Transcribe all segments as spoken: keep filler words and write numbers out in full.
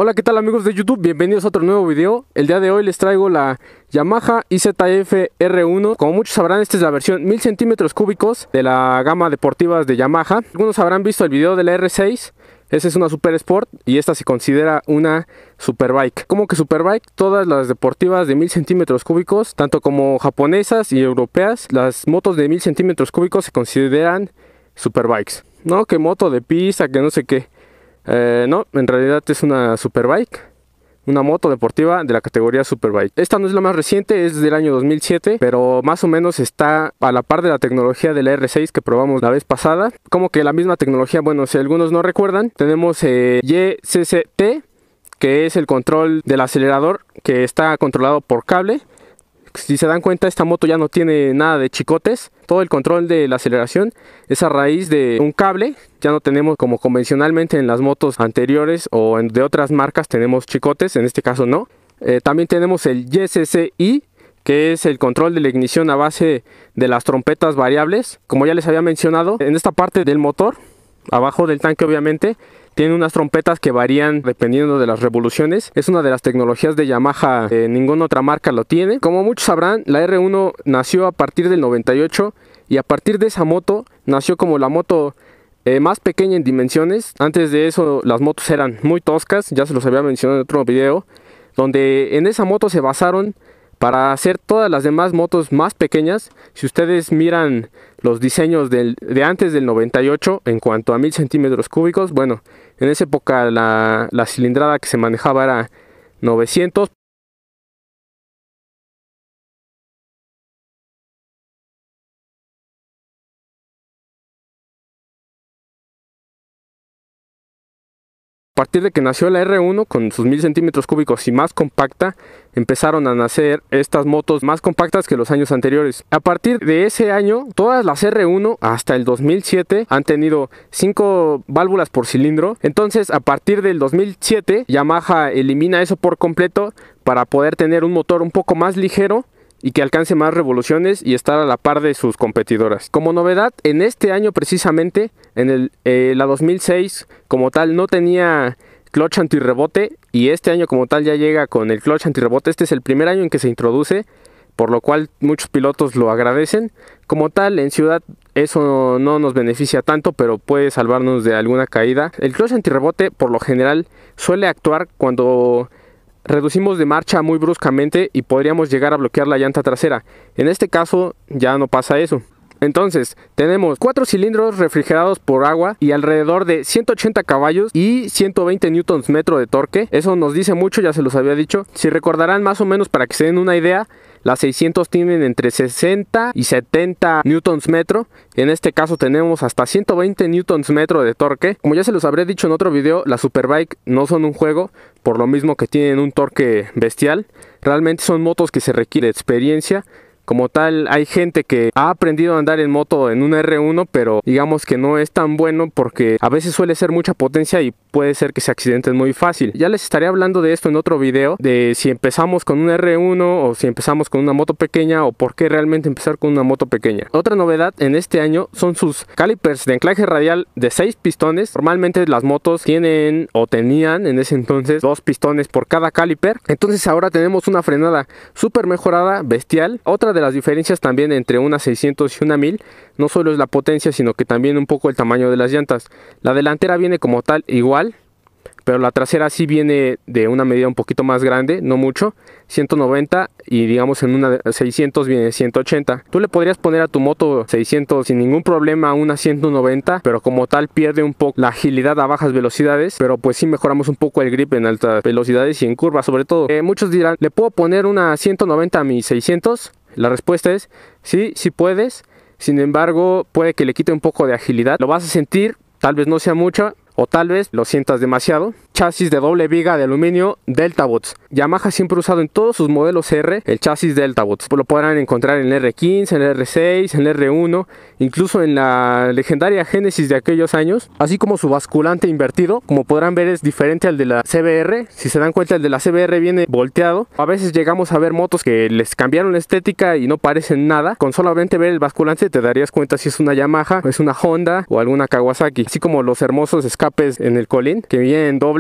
Hola, ¿qué tal amigos de YouTube? Bienvenidos a otro nuevo video. El día de hoy les traigo la Yamaha I Z F R uno. Como muchos sabrán, esta es la versión mil centímetros cúbicos de la gama deportivas de Yamaha. Algunos habrán visto el video de la R seis. Esa es una Super Sport y esta se considera una Superbike. ¿Cómo que Superbike? Todas las deportivas de mil centímetros cúbicos, tanto como japonesas y europeas, las motos de mil centímetros cúbicos se consideran Superbikes. No, que moto de pista, que no sé qué. Eh, no, en realidad es una Superbike, una moto deportiva de la categoría Superbike. Esta no es la más reciente, es del año dos mil siete, pero más o menos está a la par de la tecnología de la R seis que probamos la vez pasada. Como que la misma tecnología, bueno, si algunos no recuerdan, tenemos eh, Y C C T, que es el control del acelerador, que está controlado por cable. Si se dan cuenta, esta moto ya no tiene nada de chicotes. Todo el control de la aceleración es a raíz de un cable. Ya no tenemos como convencionalmente en las motos anteriores o en de otras marcas tenemos chicotes, en este caso no. Eh, también tenemos el Y S C I, que es el control de la ignición a base de las trompetas variables. Como ya les había mencionado, en esta parte del motor, abajo del tanque obviamente, tiene unas trompetas que varían dependiendo de las revoluciones. Es una de las tecnologías de Yamaha, eh, ninguna otra marca lo tiene. Como muchos sabrán, la R uno nació a partir del noventa y ocho y a partir de esa moto nació como la moto eh, más pequeña en dimensiones. Antes de eso las motos eran muy toscas, ya se los había mencionado en otro video, donde en esa moto se basaron para hacer todas las demás motos más pequeñas. Si ustedes miran los diseños del, de antes del noventa y ocho en cuanto a mil centímetros cúbicos, bueno, en esa época la, la cilindrada que se manejaba era novecientos. A partir de que nació la R uno con sus mil centímetros cúbicos y más compacta, empezaron a nacer estas motos más compactas que los años anteriores. A partir de ese año, todas las R uno hasta el dos mil siete han tenido cinco válvulas por cilindro. Entonces, a partir del dos mil siete, Yamaha elimina eso por completo para poder tener un motor un poco más ligero y que alcance más revoluciones y estar a la par de sus competidoras. Como novedad, en este año precisamente, en el, eh, la dos mil seis como tal no tenía clutch antirrebote y este año como tal ya llega con el clutch antirrebote. Este es el primer año en que se introduce, por lo cual muchos pilotos lo agradecen. Como tal, en ciudad eso no nos beneficia tanto, pero puede salvarnos de alguna caída. El clutch antirrebote por lo general suele actuar cuando reducimos de marcha muy bruscamente y podríamos llegar a bloquear la llanta trasera. En este caso ya no pasa eso. Entonces tenemos cuatro cilindros refrigerados por agua y alrededor de ciento ochenta caballos y ciento veinte newtons metro de torque. Eso nos dice mucho, ya se los había dicho. Si recordarán, más o menos para que se den una idea, las seiscientos tienen entre sesenta y setenta newtons metro. En este caso tenemos hasta ciento veinte newtons metro de torque. Como ya se los habré dicho en otro video, las Superbike no son un juego, por lo mismo que tienen un torque bestial. Realmente son motos que se requiere experiencia. Como tal, hay gente que ha aprendido a andar en moto en una R uno, pero digamos que no es tan bueno porque a veces suele ser mucha potencia y puede ser que se accidenten muy fácil. Ya les estaré hablando de esto en otro video, de si empezamos con una R uno o si empezamos con una moto pequeña o por qué realmente empezar con una moto pequeña. Otra novedad en este año son sus calipers de anclaje radial de seis pistones. Normalmente las motos tienen o tenían en ese entonces dos pistones por cada caliper. Entonces ahora tenemos una frenada súper mejorada, bestial. Otra de las diferencias también entre una seiscientos y una mil no solo es la potencia, sino que también un poco el tamaño de las llantas. La delantera viene como tal igual, pero la trasera sí viene de una medida un poquito más grande, no mucho, ciento noventa, y digamos en una seiscientos viene ciento ochenta. Tú le podrías poner a tu moto seiscientos sin ningún problema una ciento noventa, pero como tal pierde un poco la agilidad a bajas velocidades, pero pues sí mejoramos un poco el grip en altas velocidades y en curvas sobre todo. Eh, muchos dirán, ¿le puedo poner una ciento noventa a mi seiscientos? La respuesta es sí, sí puedes. Sin embargo, puede que le quite un poco de agilidad. Lo vas a sentir, tal vez no sea mucha, o tal vez lo sientas demasiado. Chasis de doble viga de aluminio Deltabots. Yamaha siempre ha usado en todos sus modelos R el chasis Deltabots. Lo podrán encontrar en el R quince, en el R seis, en el R uno, incluso en la legendaria Genesis de aquellos años. Así como su basculante invertido, como podrán ver, es diferente al de la C B R. Si se dan cuenta, el de la C B R viene volteado. A veces llegamos a ver motos que les cambiaron la estética y no parecen nada. Con solamente ver el basculante te darías cuenta si es una Yamaha, es una Honda o alguna Kawasaki. Así como los hermosos escapes en el colín que vienen dobles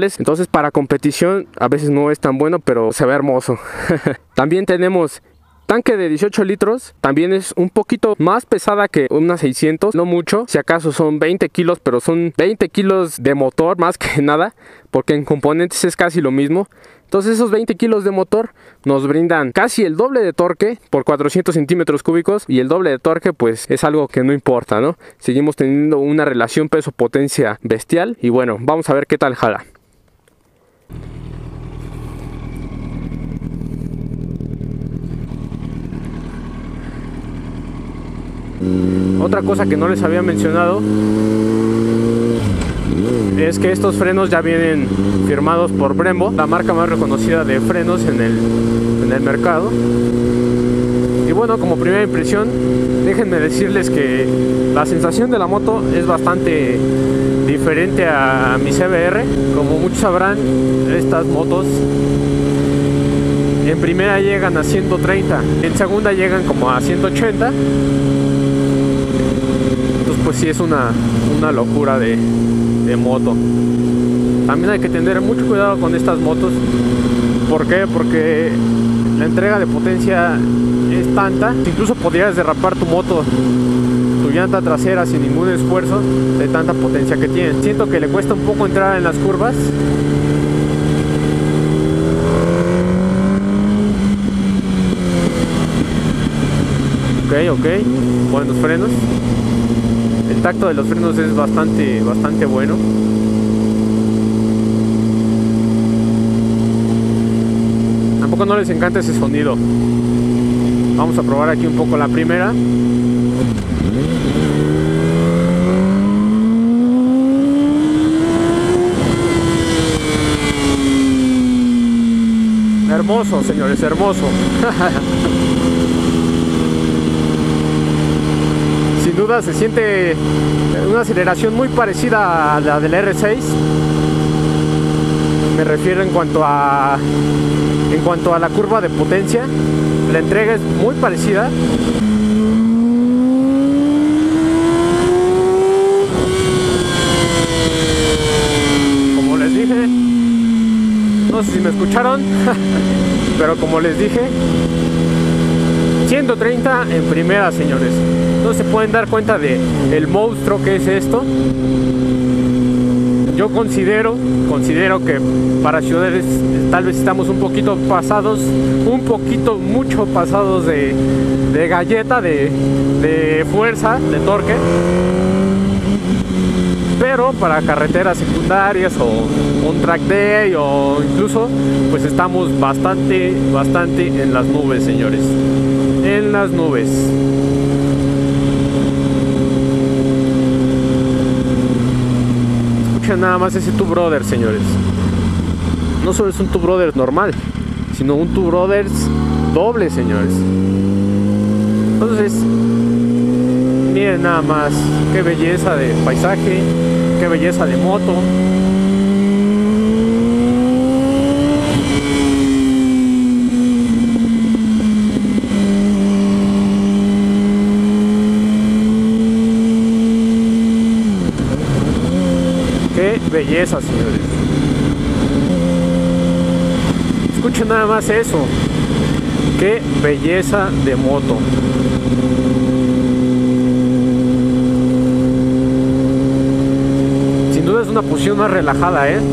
cables, entonces para competición a veces no es tan bueno, pero se ve hermoso. También tenemos tanque de dieciocho litros, también es un poquito más pesada que una seiscientos, no mucho, si acaso son veinte kilos, pero son veinte kilos de motor más que nada, porque en componentes es casi lo mismo. Entonces esos veinte kilos de motor nos brindan casi el doble de torque por cuatrocientos centímetros cúbicos, y el doble de torque pues es algo que no importa, ¿no? Seguimos teniendo una relación peso-potencia bestial, y bueno, vamos a ver qué tal jala. Otra cosa que no les había mencionado es que estos frenos ya vienen firmados por Brembo, la marca más reconocida de frenos en el, en el mercado. Y bueno, como primera impresión, déjenme decirles que la sensación de la moto es bastante diferente a mi C B R. Como muchos sabrán, estas motos en primera llegan a ciento treinta, en segunda llegan como a ciento ochenta. Pues sí, es una, una locura de, de moto. También hay que tener mucho cuidado con estas motos. ¿Por qué? Porque la entrega de potencia es tanta, incluso podrías derrapar tu moto, tu llanta trasera sin ningún esfuerzo de tanta potencia que tiene. Siento que le cuesta un poco entrar en las curvas. Ok, ok, buenos frenos. El tacto de los frenos es bastante, bastante bueno. Tampoco no les encanta ese sonido. Vamos a probar aquí un poco la primera. Hermoso, señores, hermoso. Sin duda se siente una aceleración muy parecida a la del R seis. Me refiero en cuanto a en cuanto a la curva de potencia. La entrega es muy parecida. Como les dije, no sé si me escucharon, pero como les dije, ciento treinta en primera, señores. No se pueden dar cuenta de el monstruo que es esto. Yo considero, considero que para ciudades tal vez estamos un poquito pasados, un poquito mucho pasados de, de galleta, de, de fuerza, de torque. Pero para carreteras secundarias o un track day o incluso, pues estamos bastante, bastante en las nubes, señores. En las nubes. Escuchen nada más ese Two Brothers, señores. No solo es un Two Brothers normal, sino un Two Brothers doble, señores. Entonces, miren nada más, qué belleza de paisaje, qué belleza de moto. Qué belleza, señores. Escuchen nada más eso. Qué belleza de moto. Sin duda es una posición más relajada, ¿eh?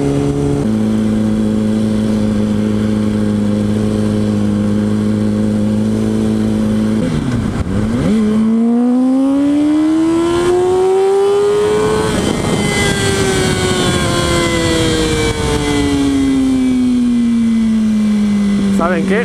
¿Saben qué?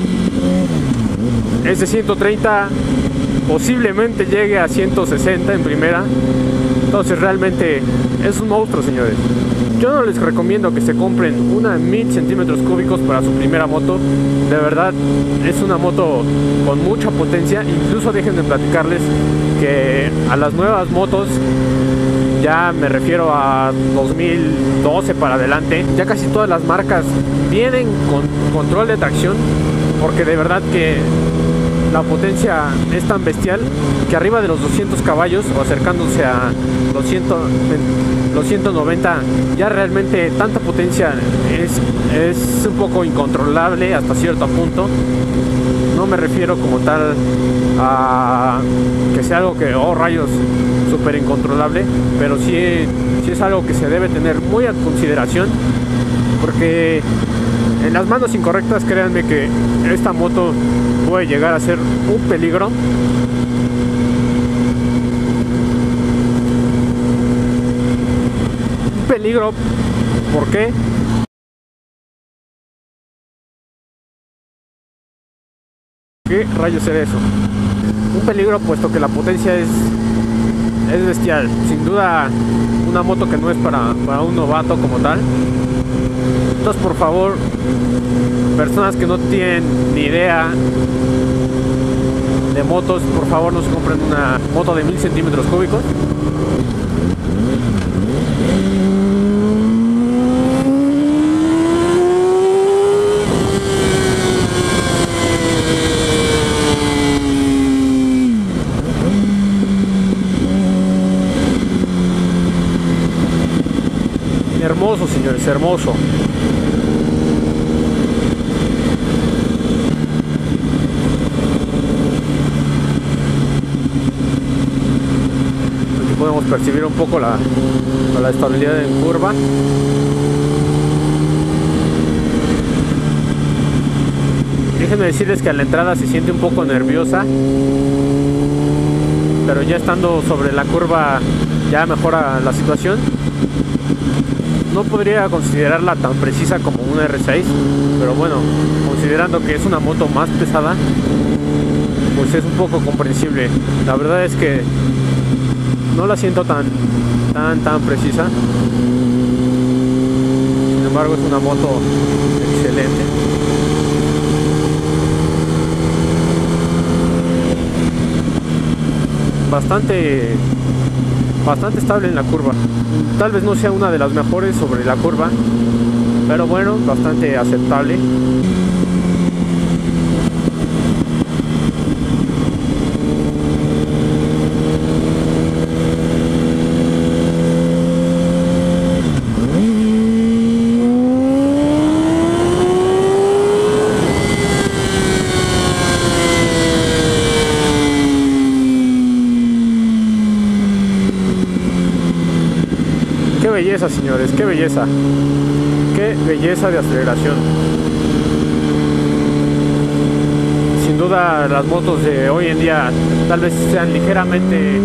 Ese ciento treinta posiblemente llegue a ciento sesenta en primera. Entonces realmente es un monstruo, señores. Yo no les recomiendo que se compren una mil centímetros cúbicos para su primera moto. De verdad es una moto con mucha potencia. Incluso déjenme platicarles que a las nuevas motos, ya me refiero a dos mil doce para adelante, ya casi todas las marcas vienen con control de tracción, porque de verdad que la potencia es tan bestial que arriba de los doscientos caballos o acercándose a los, cien, los ciento noventa, ya realmente tanta potencia es, es un poco incontrolable hasta cierto punto. No me refiero como tal a que sea algo que, oh rayos, súper incontrolable, pero sí, sí es algo que se debe tener muy a consideración, porque en las manos incorrectas, créanme que esta moto puede llegar a ser un peligro. Un peligro, ¿por qué? ¿Qué rayos era eso? Un peligro puesto que la potencia es, es bestial. Sin duda una moto que no es para, para un novato como tal. Entonces, por favor, personas que no tienen ni idea de motos, por favor no se compren una moto de mil centímetros cúbicos. Hermoso, señores, hermoso. Aquí podemos percibir un poco la, la estabilidad en curva. Déjenme decirles que a la entrada se siente un poco nerviosa, pero ya estando sobre la curva ya mejora la situación. No podría considerarla tan precisa como una R seis, pero bueno, considerando que es una moto más pesada, pues es un poco comprensible. La verdad es que no la siento tan, tan, tan precisa. Sin embargo, es una moto excelente. Bastante... bastante estable en la curva. Tal vez no sea una de las mejores sobre la curva, pero bueno, bastante aceptable. Qué belleza, señores, qué belleza. Qué belleza de aceleración. Sin duda las motos de hoy en día tal vez sean ligeramente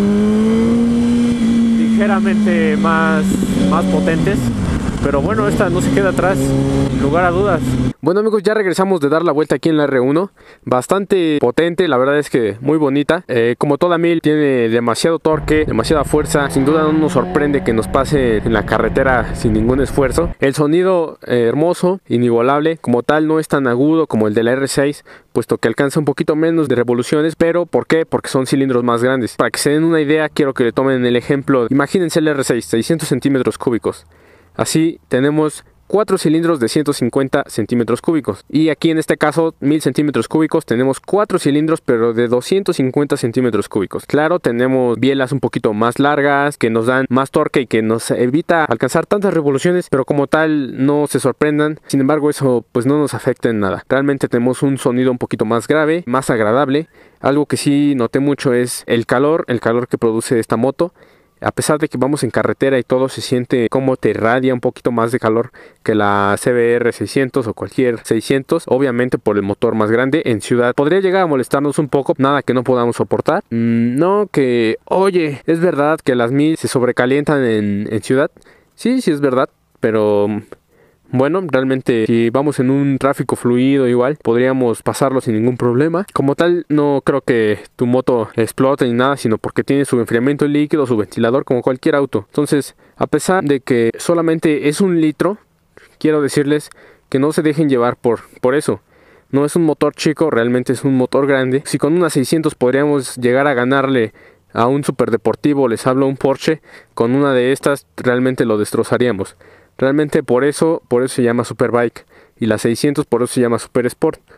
ligeramente más, más potentes, pero bueno, esta no se queda atrás, sin lugar a dudas. Bueno amigos, ya regresamos de dar la vuelta aquí en la R uno. Bastante potente, la verdad es que muy bonita. eh, Como toda mil, tiene demasiado torque, demasiada fuerza. Sin duda no nos sorprende que nos pase en la carretera sin ningún esfuerzo. El sonido eh, hermoso, inigualable. Como tal no es tan agudo como el de la R seis, puesto que alcanza un poquito menos de revoluciones. Pero ¿por qué? Porque son cilindros más grandes. Para que se den una idea, quiero que le tomen el ejemplo. Imagínense el R seis, seiscientos centímetros cúbicos. Así tenemos cuatro cilindros de ciento cincuenta centímetros cúbicos, y aquí en este caso mil centímetros cúbicos tenemos cuatro cilindros pero de doscientos cincuenta centímetros cúbicos. Claro, tenemos bielas un poquito más largas que nos dan más torque y que nos evita alcanzar tantas revoluciones, pero como tal no se sorprendan. Sin embargo, eso pues no nos afecta en nada. Realmente tenemos un sonido un poquito más grave, más agradable. Algo que sí noté mucho es el calor, el calor que produce esta moto. A pesar de que vamos en carretera y todo, se siente como te irradia un poquito más de calor que la C B R seiscientos o cualquier seiscientos. Obviamente por el motor más grande. En ciudad podría llegar a molestarnos un poco, nada que no podamos soportar. Mm, no que, oye, es verdad que las mil se sobrecalientan en, en ciudad. Sí, sí es verdad, pero... bueno, realmente si vamos en un tráfico fluido igual, podríamos pasarlo sin ningún problema. Como tal, no creo que tu moto explote ni nada, sino porque tiene su enfriamiento líquido, su ventilador, como cualquier auto. Entonces, a pesar de que solamente es un litro, quiero decirles que no se dejen llevar por, por eso. No es un motor chico, realmente es un motor grande. Si con una seiscientos podríamos llegar a ganarle a un superdeportivo, les hablo un Porsche, con una de estas realmente lo destrozaríamos. Realmente por eso, por eso se llama Superbike, y la seiscientos por eso se llama Super Sport.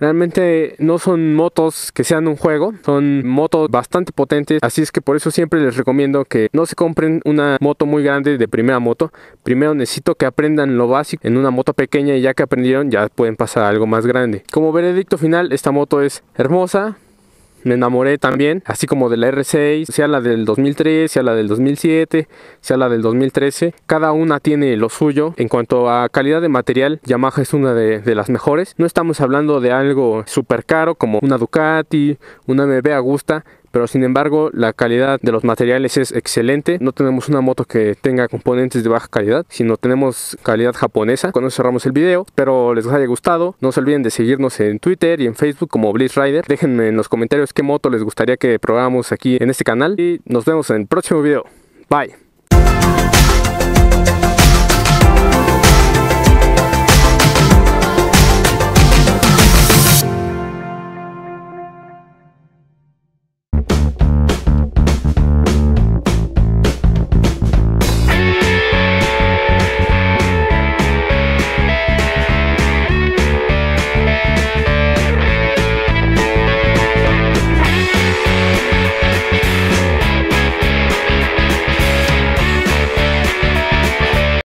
Realmente no son motos que sean un juego, son motos bastante potentes, así es que por eso siempre les recomiendo que no se compren una moto muy grande de primera moto. Primero necesito que aprendan lo básico en una moto pequeña y ya que aprendieron ya pueden pasar a algo más grande. Como veredicto final, esta moto es hermosa. Me enamoré también, así como de la R seis, sea la del dos mil tres, sea la del dos mil siete, sea la del dos mil trece. Cada una tiene lo suyo. En cuanto a calidad de material, Yamaha es una de, de las mejores. No estamos hablando de algo súper caro como una Ducati, una M V Agusta, pero sin embargo la calidad de los materiales es excelente. No tenemos una moto que tenga componentes de baja calidad, sino tenemos calidad japonesa. Con eso cerramos el video, espero les haya gustado. No se olviden de seguirnos en Twitter y en Facebook como Blitz Rider. Déjenme en los comentarios qué moto les gustaría que probáramos aquí en este canal y nos vemos en el próximo video. Bye.